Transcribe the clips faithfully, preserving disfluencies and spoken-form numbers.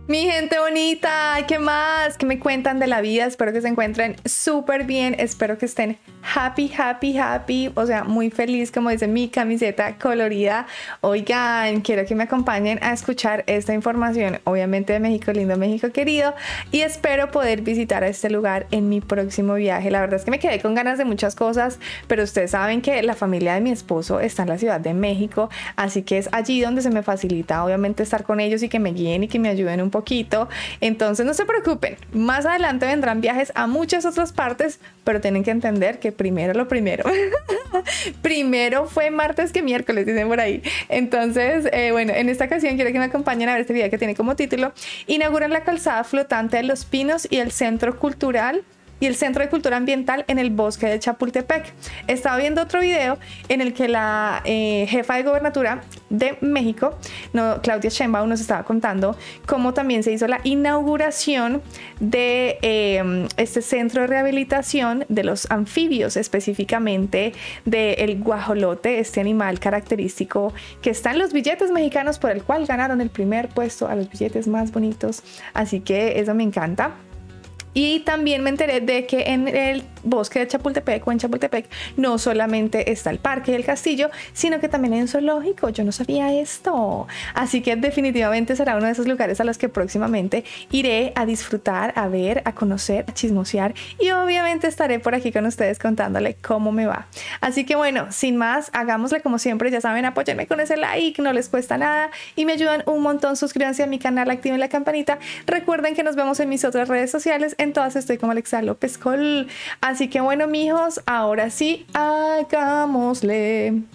Mi gente bonita, ¿qué más? ¿Qué me cuentan de la vida? Espero que se encuentren súper bien, espero que estén happy, happy, happy, o sea, muy feliz, como dice mi camiseta colorida. Oigan, quiero que me acompañen a escuchar esta información, obviamente de México lindo, México querido, y espero poder visitar a este lugar en mi próximo viaje. La verdad es que me quedé con ganas de muchas cosas, pero ustedes saben que la familia de mi esposo está en la Ciudad de México, así que es allí donde se me facilita, obviamente, estar con ellos y que me guíen y que me ayuden un poquito. Entonces no se preocupen, más adelante vendrán viajes a muchas otras partes, pero tienen que entender que primero lo primero. Primero fue martes que miércoles, dicen por ahí. Entonces, eh, bueno, en esta ocasión quiero que me acompañen a ver este video que tiene como título: Inauguran la calzada flotante de Los Pinos y el Centro Cultural y el Centro de Cultura Ambiental en el bosque de Chapultepec. Estaba viendo otro video en el que la eh, jefa de gobernatura de México, no, Claudia Sheinbaum, nos estaba contando cómo también se hizo la inauguración de eh, este centro de rehabilitación de los anfibios, específicamente del guajolote, este animal característico que está en los billetes mexicanos, por el cual ganaron el primer puesto a los billetes más bonitos. Así que eso me encanta. Y también me enteré de que en el bosque de Chapultepec o en Chapultepec no solamente está el parque y el castillo, sino que también hay un zoológico. Yo no sabía esto. Así que definitivamente será uno de esos lugares a los que próximamente iré a disfrutar, a ver, a conocer, a chismosear, y obviamente estaré por aquí con ustedes contándole cómo me va. Así que bueno, sin más, hagámosle como siempre. Ya saben, apóyenme con ese like, no les cuesta nada y me ayudan un montón. Suscríbanse a mi canal, activen la campanita. Recuerden que nos vemos en mis otras redes sociales. En todas estoy como Alexa López Col. Así que bueno, mijos, ahora sí, hagámosle.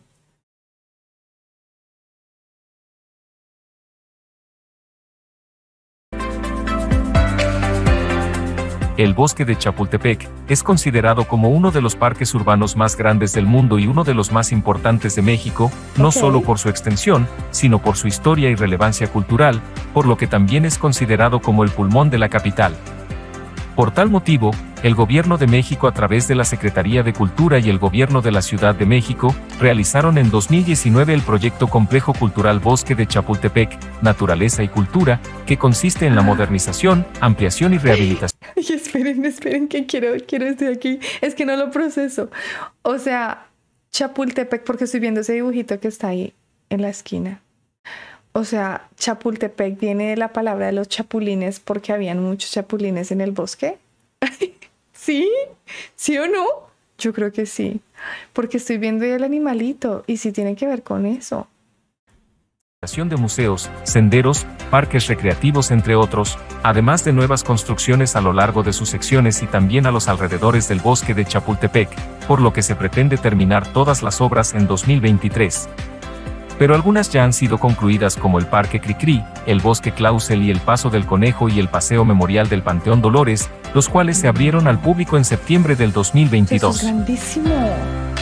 El bosque de Chapultepec es considerado como uno de los parques urbanos más grandes del mundo y uno de los más importantes de México, no Okay. solo por su extensión, sino por su historia y relevancia cultural, por lo que también es considerado como el pulmón de la capital. Por tal motivo, el Gobierno de México, a través de la Secretaría de Cultura y el Gobierno de la Ciudad de México, realizaron en dos mil diecinueve el proyecto Complejo Cultural Bosque de Chapultepec, Naturaleza y Cultura, que consiste en la modernización, ampliación y rehabilitación. Ay, esperen, esperen, que quiero, quiero estoy aquí. Es que no lo proceso. O sea, Chapultepec, porque estoy viendo ese dibujito que está ahí en la esquina. O sea, Chapultepec viene de la palabra de los chapulines porque habían muchos chapulines en el bosque. ¿Sí? ¿Sí o no? Yo creo que sí. Porque estoy viendo ahí el animalito y sí tiene que ver con eso. De museos, senderos, parques recreativos, entre otros, además de nuevas construcciones a lo largo de sus secciones y también a los alrededores del bosque de Chapultepec, por lo que se pretende terminar todas las obras en dos mil veintitrés. Pero algunas ya han sido concluidas, como el Parque Cricri, el Bosque Clausel y el Paso del Conejo y el Paseo Memorial del Panteón Dolores, los cuales se abrieron al público en septiembre del dos mil veintidós. Eso es grandísimo.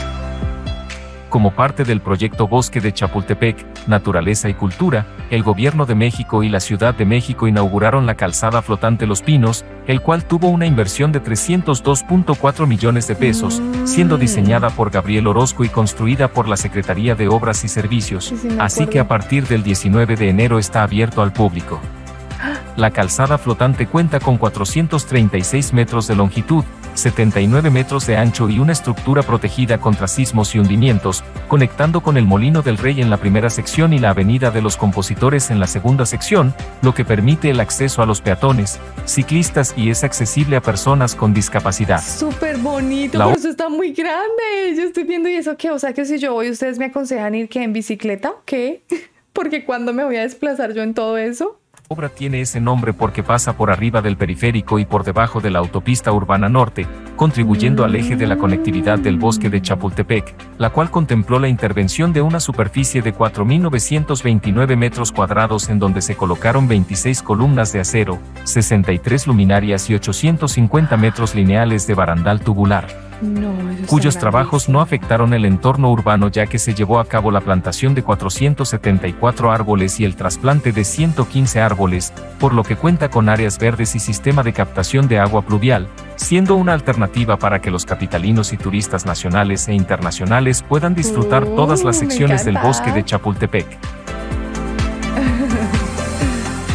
Como parte del proyecto Bosque de Chapultepec, Naturaleza y Cultura, el Gobierno de México y la Ciudad de México inauguraron la calzada flotante Los Pinos, el cual tuvo una inversión de trescientos dos punto cuatro millones de pesos, siendo diseñada por Gabriel Orozco y construida por la Secretaría de Obras y Servicios, Sí, sí, me así acuerdo. que a partir del diecinueve de enero está abierto al público. La calzada flotante cuenta con cuatrocientos treinta y seis metros de longitud, setenta y nueve metros de ancho y una estructura protegida contra sismos y hundimientos, conectando con el Molino del Rey en la primera sección y la Avenida de los Compositores en la segunda sección, lo que permite el acceso a los peatones, ciclistas y es accesible a personas con discapacidad. Súper bonito, La pero o- eso está muy grande. Yo estoy viendo y eso qué, o sea que si yo voy, ustedes me aconsejan ir que en bicicleta o qué, porque cuando me voy a desplazar yo en todo eso. La obra tiene ese nombre porque pasa por arriba del periférico y por debajo de la autopista urbana norte, contribuyendo al eje de la conectividad del bosque de Chapultepec, la cual contempló la intervención de una superficie de cuatro mil novecientos veintinueve metros cuadrados en donde se colocaron veintiséis columnas de acero, sesenta y tres luminarias y ochocientos cincuenta metros lineales de barandal tubular. No, eso está Cuyos trabajos no grandísimo. afectaron el entorno urbano, ya que se llevó a cabo la plantación de cuatrocientos setenta y cuatro árboles y el trasplante de ciento quince árboles, por lo que cuenta con áreas verdes y sistema de captación de agua pluvial, siendo una alternativa para que los capitalinos y turistas nacionales e internacionales puedan disfrutar Uh, todas las me secciones del encanta. bosque de Chapultepec.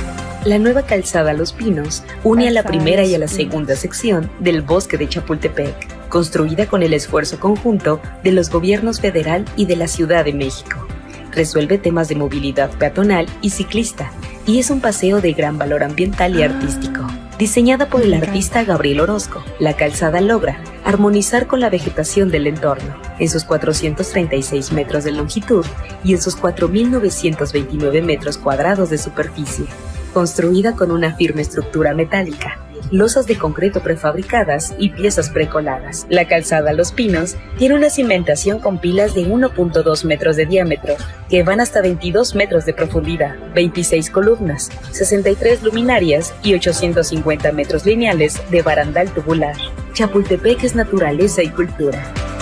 La nueva calzada Los Pinos une a la Calzada primera y a la Los Pinos. segunda sección del bosque de Chapultepec, construida con el esfuerzo conjunto de los gobiernos federal y de la Ciudad de México. Resuelve temas de movilidad peatonal y ciclista, y es un paseo de gran valor ambiental y artístico. Diseñada por el artista Gabriel Orozco, la calzada logra armonizar con la vegetación del entorno, en sus cuatrocientos treinta y seis metros de longitud y en sus cuatro mil novecientos veintinueve metros cuadrados de superficie. Construida con una firme estructura metálica, losas de concreto prefabricadas y piezas precoladas. La calzada Los Pinos tiene una cimentación con pilas de uno punto dos metros de diámetro que van hasta veintidós metros de profundidad, veintiséis columnas, sesenta y tres luminarias y ochocientos cincuenta metros lineales de barandal tubular. Chapultepec es naturaleza y cultura.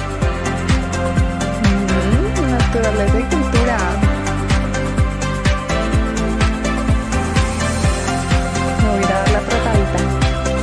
Mm, naturaleza y cultura. Me voy a ir a dar la trotadita.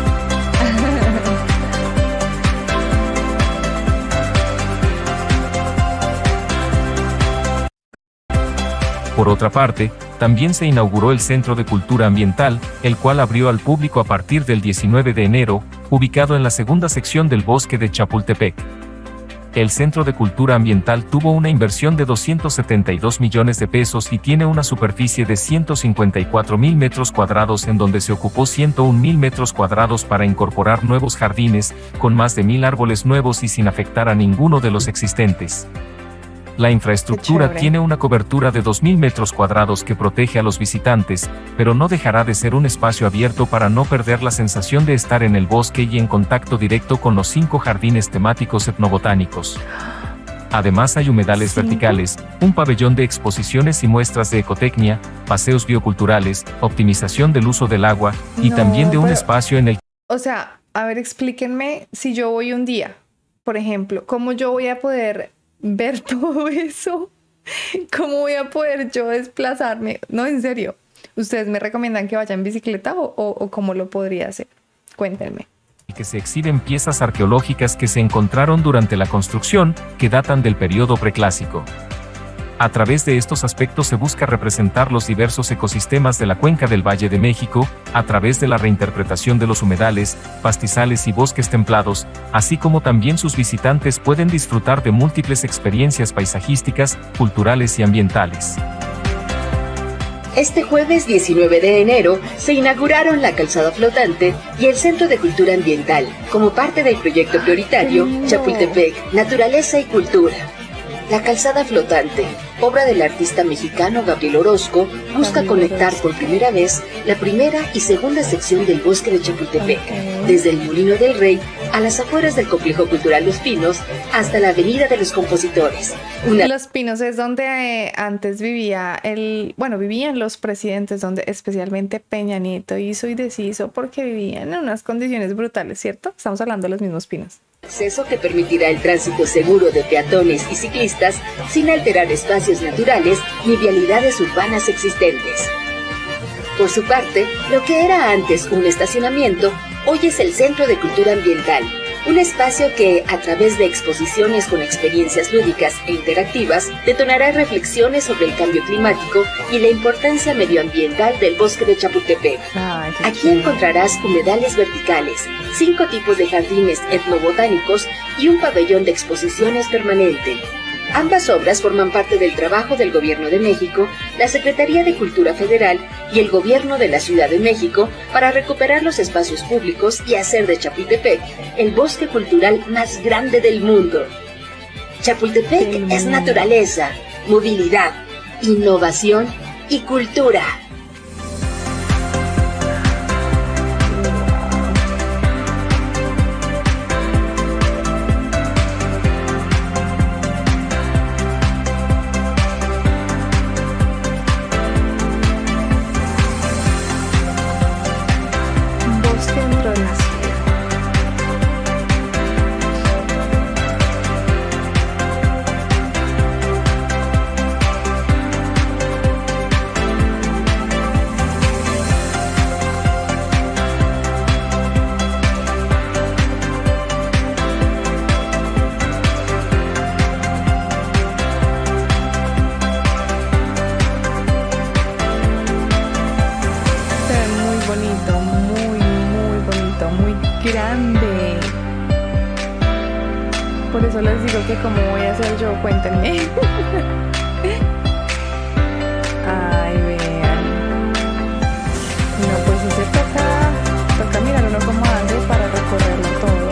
Por otra parte, también se inauguró el Centro de Cultura Ambiental, el cual abrió al público a partir del diecinueve de enero, ubicado en la segunda sección del bosque de Chapultepec. El Centro de Cultura Ambiental tuvo una inversión de doscientos setenta y dos millones de pesos y tiene una superficie de ciento cincuenta y cuatro mil metros cuadrados, en donde se ocupó ciento un mil metros cuadrados para incorporar nuevos jardines, con más de mil árboles nuevos y sin afectar a ninguno de los existentes. La infraestructura tiene una cobertura de dos mil metros cuadrados que protege a los visitantes, pero no dejará de ser un espacio abierto para no perder la sensación de estar en el bosque y en contacto directo con los cinco jardines temáticos etnobotánicos. Además hay humedales ¿Cinco? verticales, un pabellón de exposiciones y muestras de ecotecnia, paseos bioculturales, optimización del uso del agua y No, también de un pero- espacio en el O sea, a ver, explíquenme si yo voy un día, por ejemplo, ¿cómo yo voy a poder ver todo eso? ¿Cómo voy a poder yo desplazarme? No, en serio. ¿Ustedes me recomiendan que vaya en bicicleta o, o, o cómo lo podría hacer? Cuéntenme. que se exhiben piezas arqueológicas que se encontraron durante la construcción, que datan del periodo preclásico. A través de estos aspectos se busca representar los diversos ecosistemas de la cuenca del Valle de México, a través de la reinterpretación de los humedales, pastizales y bosques templados, así como también sus visitantes pueden disfrutar de múltiples experiencias paisajísticas, culturales y ambientales. Este jueves diecinueve de enero se inauguraron la calzada flotante y el Centro de Cultura Ambiental, como parte del proyecto prioritario ¡Qué lindo! Chapultepec, Naturaleza y Cultura. La calzada flotante, obra del artista mexicano Gabriel Orozco, busca Gabriel conectar Orozco. por primera vez la primera y segunda sección del bosque de Chapultepec, Ok. desde el Molino del Rey a las afueras del Complejo Cultural Los Pinos hasta la Avenida de los Compositores. Una Los Pinos es donde eh, antes vivía el, bueno, vivían los presidentes, donde especialmente Peña Nieto hizo y deshizo porque vivían en unas condiciones brutales, ¿cierto? Estamos hablando de los mismos pinos. acceso que permitirá el tránsito seguro de peatones y ciclistas sin alterar espacios naturales ni vialidades urbanas existentes. Por su parte, lo que era antes un estacionamiento, hoy es el Centro de Cultura Ambiental, un espacio que, a través de exposiciones con experiencias lúdicas e interactivas, detonará reflexiones sobre el cambio climático y la importancia medioambiental del bosque de Chapultepec. Ay, qué Aquí chévere. encontrarás humedales verticales, cinco tipos de jardines etnobotánicos y un pabellón de exposiciones permanente. Ambas obras forman parte del trabajo del Gobierno de México, la Secretaría de Cultura Federal y el Gobierno de la Ciudad de México para recuperar los espacios públicos y hacer de Chapultepec el bosque cultural más grande del mundo. Chapultepec Del es mundo. naturaleza, movilidad, innovación y cultura. Un bosque dentro de la ciudad. bonito, muy, muy bonito, muy grande. Por eso les digo que como voy a hacer yo, cuéntenme. Ay, vean. No, pues sí se toca, toca mirar uno cómo hace para recorrerlo todo.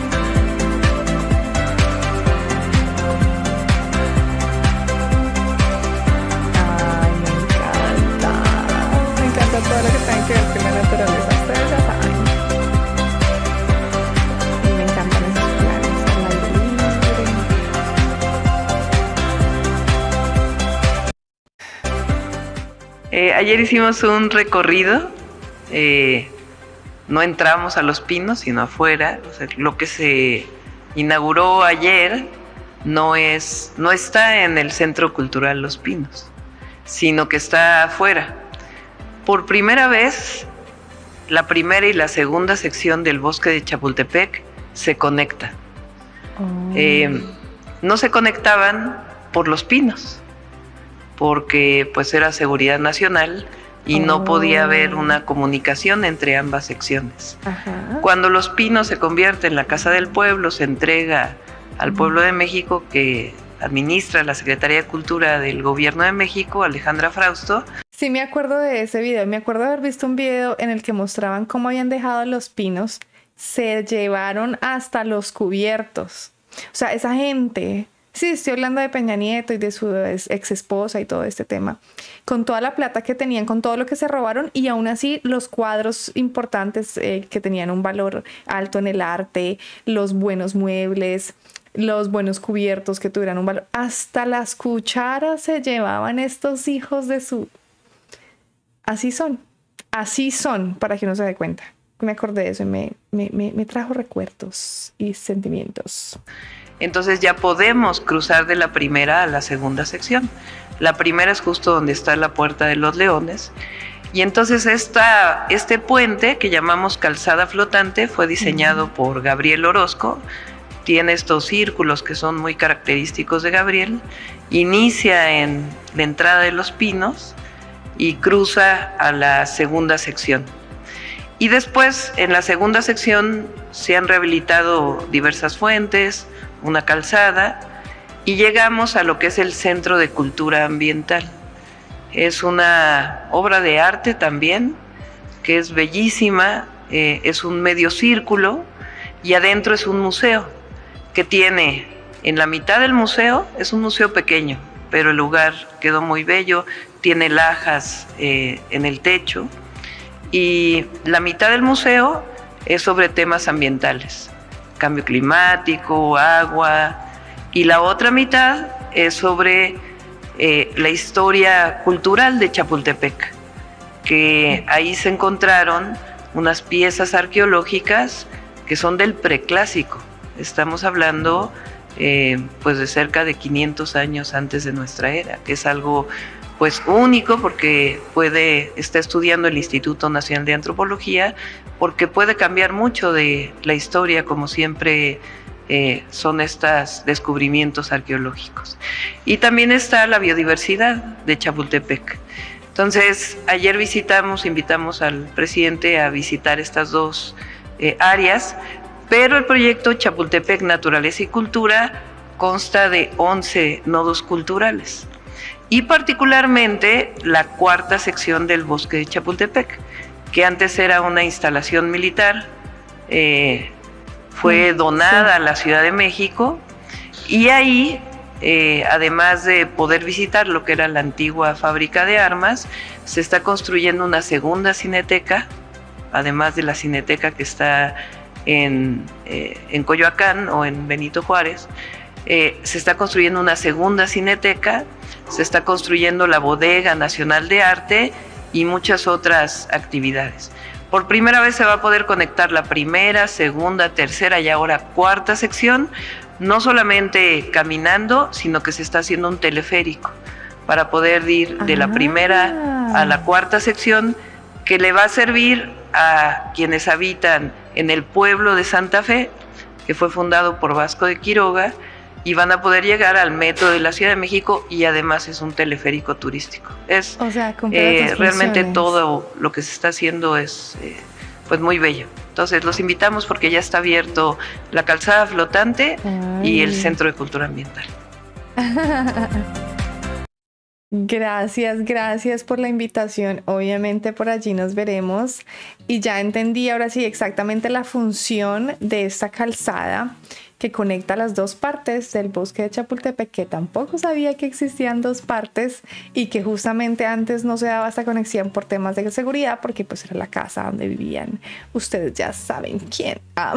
Ay, me encanta. Me encanta todo lo que tenga que ver con la naturaleza. Ustedes ya saben. Y me encantan esos planes al aire libre. Eh, ayer hicimos un recorrido, eh, no entramos a Los Pinos, sino afuera. O sea, lo que se inauguró ayer no es, no está en el Centro Cultural Los Pinos, sino que está afuera. Por primera vez, la primera y la segunda sección del Bosque de Chapultepec se conecta. Oh. Eh, no se conectaban por Los Pinos, porque pues era seguridad nacional y Oh. no podía haber una comunicación entre ambas secciones. Ajá. Cuando Los Pinos se convierte en la Casa del Pueblo, se entrega al pueblo de México, que administra la Secretaría de Cultura del Gobierno de México, Alejandra Frausto. Sí, me acuerdo de ese video. Me acuerdo de haber visto un video en el que mostraban cómo habían dejado Los Pinos. Se llevaron hasta los cubiertos. O sea, esa gente... Sí, estoy hablando de Peña Nieto y de su ex esposa y todo este tema. Con toda la plata que tenían, con todo lo que se robaron, y aún así los cuadros importantes eh, que tenían un valor alto en el arte, los buenos muebles, los buenos cubiertos que tuvieran un valor. Hasta las cucharas se llevaban estos hijos de su... Así son, así son, para que uno se dé cuenta. Me acordé de eso y me, me, me, me trajo recuerdos y sentimientos. Entonces ya podemos cruzar de la primera a la segunda sección. La primera es justo donde está la Puerta de los Leones. Y entonces esta, este puente, que llamamos calzada flotante, fue diseñado por Gabriel Orozco. Tiene estos círculos que son muy característicos de Gabriel. Inicia en la entrada de Los Pinos y cruza a la segunda sección. Y después, en la segunda sección, se han rehabilitado diversas fuentes, una calzada, y llegamos a lo que es el Centro de Cultura Ambiental. Es una obra de arte también, que es bellísima, eh, es un medio círculo, y adentro es un museo, que tiene, en la mitad del museo, es un museo pequeño, pero el lugar quedó muy bello, tiene lajas eh, en el techo, y la mitad del museo es sobre temas ambientales, cambio climático, agua, y la otra mitad es sobre eh, la historia cultural de Chapultepec, que ahí se encontraron unas piezas arqueológicas que son del preclásico. Estamos hablando eh, pues de cerca de quinientos años antes de nuestra era, que es algo pues único, porque puede, está estudiando el Instituto Nacional de Antropología, porque puede cambiar mucho de la historia, como siempre eh, son estos descubrimientos arqueológicos. Y también está la biodiversidad de Chapultepec. Entonces, ayer visitamos, invitamos al presidente a visitar estas dos eh, áreas, pero el proyecto Chapultepec Naturaleza y Cultura consta de once nodos culturales, y particularmente la cuarta sección del Bosque de Chapultepec, que antes era una instalación militar, eh, fue donada a la Ciudad de México, y ahí, eh, además de poder visitar lo que era la antigua fábrica de armas, se está construyendo una segunda cineteca, además de la cineteca que está en, eh, en Coyoacán o en Benito Juárez. Eh, se está construyendo una segunda cineteca, se está construyendo la Bodega Nacional de Arte y muchas otras actividades. Por primera vez se va a poder conectar la primera, segunda, tercera y ahora cuarta sección, no solamente caminando, sino que se está haciendo un teleférico para poder ir de la primera a la cuarta sección, que le va a servir a quienes habitan en el pueblo de Santa Fe, que fue fundado por Vasco de Quiroga, y van a poder llegar al metro de la Ciudad de México y además es un teleférico turístico. Es O sea, eh, realmente todo lo que se está haciendo es eh, pues muy bello. Entonces los invitamos porque ya está abierto la calzada flotante Ay. y el Centro de Cultura Ambiental. Gracias, gracias por la invitación. Obviamente por allí nos veremos y ya entendí ahora sí exactamente la función de esta calzada que conecta las dos partes del bosque de Chapultepec, que tampoco sabía que existían dos partes y que justamente antes no se daba esta conexión por temas de seguridad, porque pues era la casa donde vivían, ustedes ya saben quién. Ah.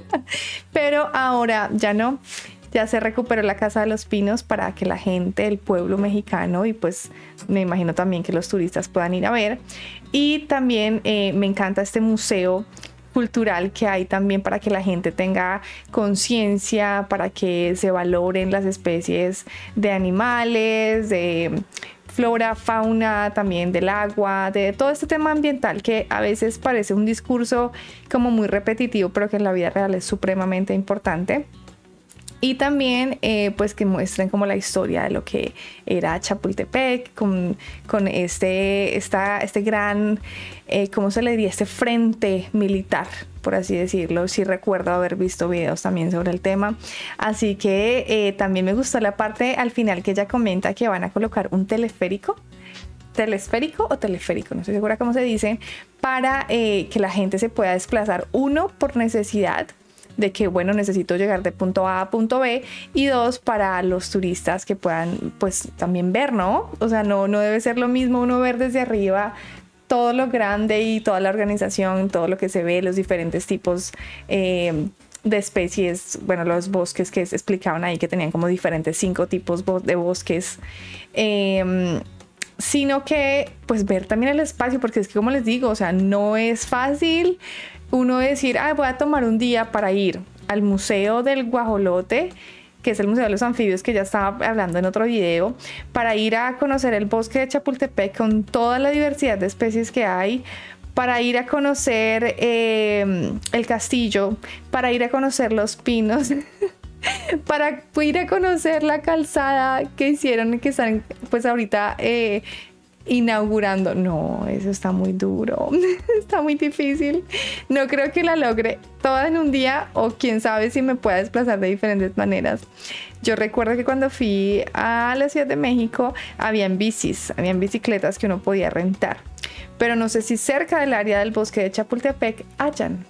Pero ahora ya no. Ya se recuperó la Casa de los Pinos para que la gente, el pueblo mexicano y pues me imagino también que los turistas puedan ir a ver. Y también eh, me encanta este museo cultural que hay también para que la gente tenga conciencia, para que se valoren las especies de animales, de flora, fauna, también del agua, de todo este tema ambiental que a veces parece un discurso como muy repetitivo, pero que en la vida real es supremamente importante. Y también eh, pues que muestren como la historia de lo que era Chapultepec con, con este, esta, este gran, eh, ¿cómo se le diría? Este frente militar, por así decirlo. Sí recuerdo haber visto videos también sobre el tema. Así que eh, también me gustó la parte al final que ella comenta que van a colocar un teleférico. telesférico o teleférico, no estoy segura cómo se dice, para eh, que la gente se pueda desplazar, uno, por necesidad, de que bueno, necesito llegar de punto A a punto B, y dos, para los turistas que puedan pues también ver, ¿no? O sea, no, no debe ser lo mismo uno ver desde arriba todo lo grande y toda la organización, todo lo que se ve, los diferentes tipos eh, de especies, bueno, los bosques que se explicaban ahí que tenían como diferentes cinco tipos de bosques, eh, sino que pues ver también el espacio, porque es que como les digo, o sea, no es fácil uno decir, ah, voy a tomar un día para ir al Museo del Guajolote, que es el Museo de los Anfibios que ya estaba hablando en otro video, para ir a conocer el bosque de Chapultepec con toda la diversidad de especies que hay, para ir a conocer eh, el castillo, para ir a conocer los pinos, para ir a conocer la calzada que hicieron y que están pues ahorita eh, inaugurando. No, eso está muy duro, está muy difícil. No creo que la logre toda en un día, o quién sabe si me pueda desplazar de diferentes maneras. Yo recuerdo que cuando fui a la Ciudad de México habían bicis, habían bicicletas que uno podía rentar, pero no sé si cerca del área del bosque de Chapultepec hayan.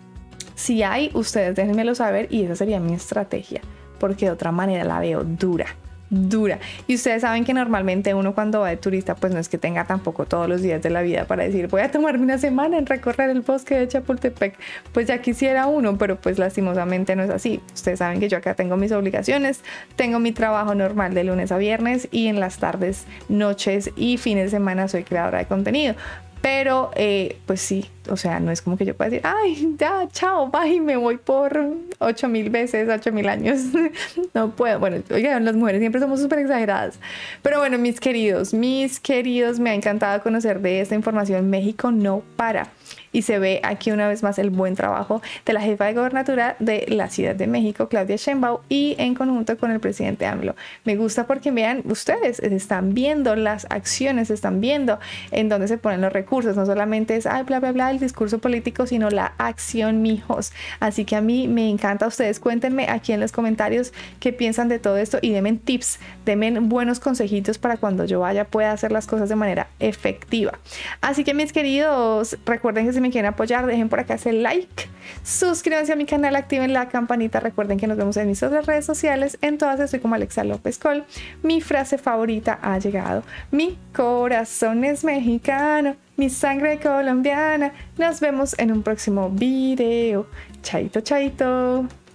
Si hay, ustedes déjenmelo saber y esa sería mi estrategia, porque de otra manera la veo dura. dura. Y ustedes saben que normalmente uno cuando va de turista pues no es que tenga tampoco todos los días de la vida para decir voy a tomarme una semana en recorrer el bosque de Chapultepec. Pues ya quisiera uno, pero pues lastimosamente no es así. Ustedes saben que yo acá tengo mis obligaciones, tengo mi trabajo normal de lunes a viernes y en las tardes, noches y fines de semana soy creadora de contenido. Pero, eh, pues sí, o sea, no es como que yo pueda decir, ay, ya, chao, bye, me voy por ocho mil veces, ocho mil años. No puedo. Bueno, oigan, las mujeres siempre somos súper exageradas. Pero bueno, mis queridos, mis queridos, me ha encantado conocer de esta información. México no para. Y se ve aquí una vez más el buen trabajo de la jefa de gobernatura de la Ciudad de México, Claudia Sheinbaum, y en conjunto con el presidente AMLO. Me gusta porque vean, ustedes están viendo las acciones, están viendo en dónde se ponen los recursos. No solamente es, ay, bla, bla, bla, el discurso político, sino la acción, mijos. Así que a mí me encanta. Ustedes cuéntenme aquí en los comentarios qué piensan de todo esto y denme tips, denme buenos consejitos para cuando yo vaya pueda hacer las cosas de manera efectiva. Así que mis queridos, recuerden que si me quieren apoyar, dejen por acá ese like, suscríbanse a mi canal, activen la campanita. Recuerden que nos vemos en mis otras redes sociales, en todas estoy como Alexa López Col. Mi frase favorita ha llegado: mi corazón es mexicano, mi sangre colombiana. Nos vemos en un próximo video. Chaito, chaito.